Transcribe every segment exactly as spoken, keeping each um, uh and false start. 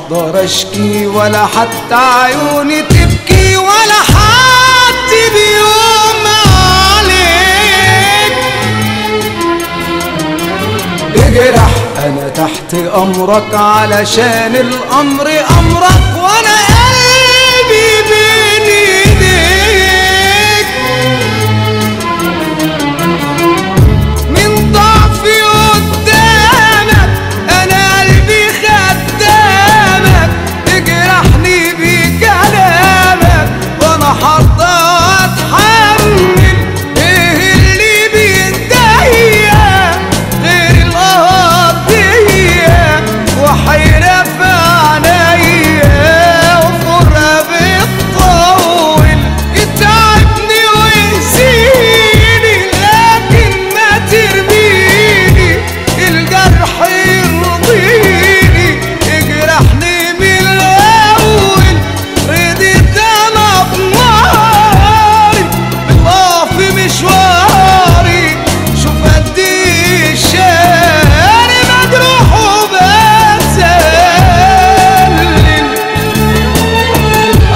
اقدر اشكي ولا حتى عيوني تبكي ولا حد بيوم عليك. اجرح انا تحت امرك علشان الامر امرك وانا قلبي بين ايديك. من ضعفي قدامك انا قلبي خدامك، اجرحني بكلامك وانا هرضى اتحمل. ايه اللي بيديا غير القضية وحيرة في عينيا وفرقة بتطول يتعبني ويأذيني، لكن ما ترميني الجرح يرضيني. اجرحني من الأول رضيت أنا بناري، بالله في مشواري شوف قد إيه شاري مجروح وبتذلل. آه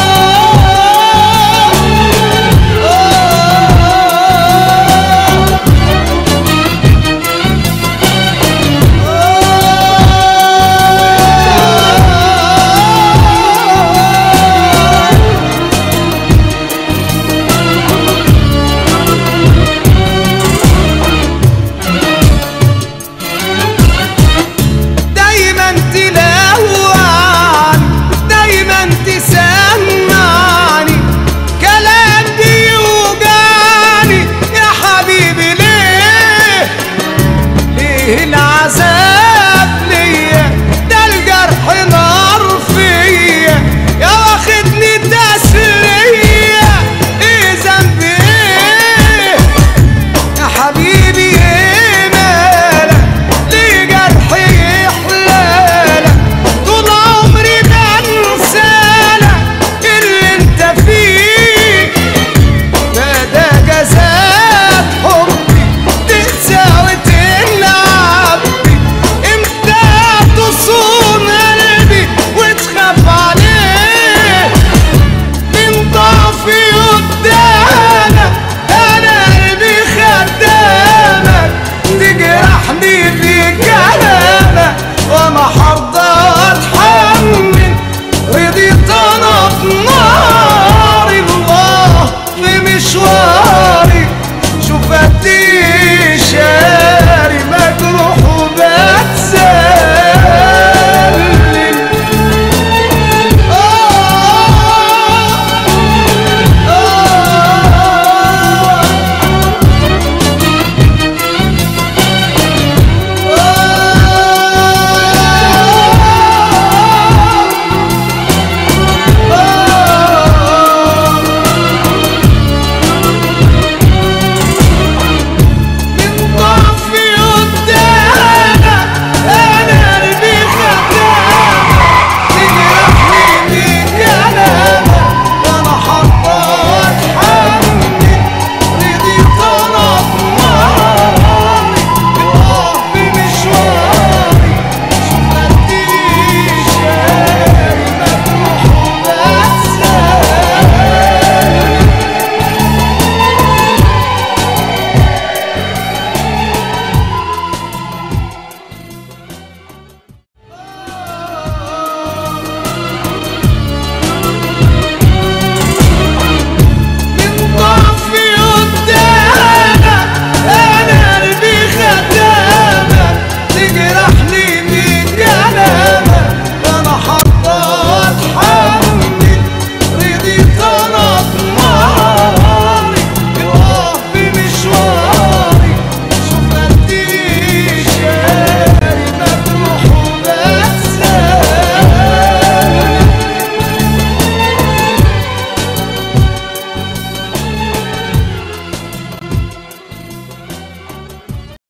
دايما تلوعني دايما تسمعني كلام بيوجعني. يا حبيبي ليه ليه العذاب ليا؟ ده الجرح نار فيا يا واخدني تسلية. ايه ذنبي ايه يا حبيبي؟ ايه مالك ليه جرحي يحلالك؟ طول عمري بنسالك اللي انت فيه، ده ده جزاء حبي تنسى وتلعب بي. امتى تصون قلبي وتخاف عليه؟ من ضعفي قدامك انا قلبي خدامك، تجرحني بكلامك وانا هرضى اتحمل. رضيت انا بنار الله في مشواري شوف قد ايه